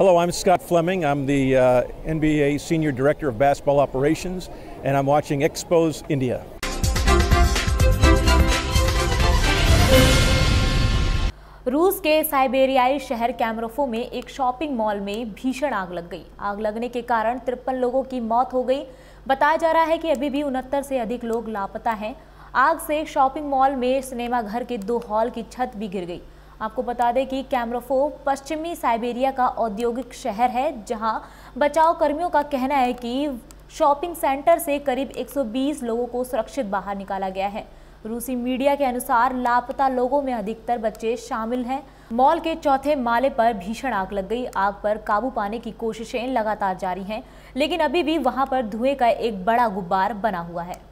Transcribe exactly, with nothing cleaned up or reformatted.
Hello, I'm Scott Fleming. I'm the uh, N B A Senior Director of Basketball Operations, and I'm watching Expos India. रूस के साइबेरियाई शहर कैमरोफो में एक shopping mall में भीषण आग लग गई। आग लगने के कारण तिरपन लोगों की मौत हो गई। बताया जा रहा है कि अभी भी उनहत्तर से अधिक लोग लापता हैं। आग से शॉपिंग मॉल में सिनेमा घर के दो हॉल की छत भी गिर गई। आपको बता दें कि कैमरोफो पश्चिमी साइबेरिया का औद्योगिक शहर है, जहां बचाव कर्मियों का कहना है कि शॉपिंग सेंटर से करीब एक सौ बीस लोगों को सुरक्षित बाहर निकाला गया है। रूसी मीडिया के अनुसार लापता लोगों में अधिकतर बच्चे शामिल हैं। मॉल के चौथे माले पर भीषण आग लग गई। आग पर काबू पाने की कोशिशें लगातार जारी हैं, लेकिन अभी भी वहां पर धुएं का एक बड़ा गुब्बार बना हुआ है।